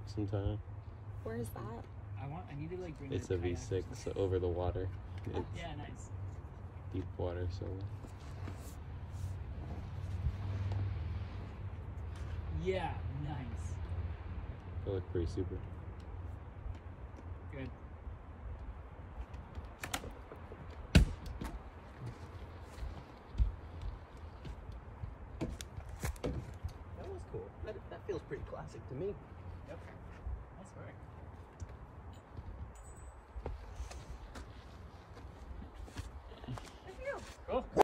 sometime. Where is that? I need to like bring It's a V6 over the water. It's yeah, nice. deep water, so. Yeah, nice. They look pretty super. Good. That was cool. That feels pretty classic to me. Yep. Nice work. There you go. Cool.